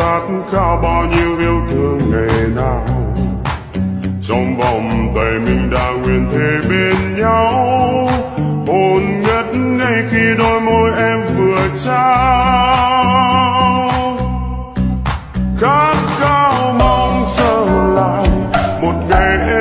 khát khao bao nhiêu yêu thương ngày nào. Trong vòng tay mình đã nguyện thề bên nhau, hồn ngất ngay khi đôi môi em vừa trao. Khát khao mong trở lại một ngày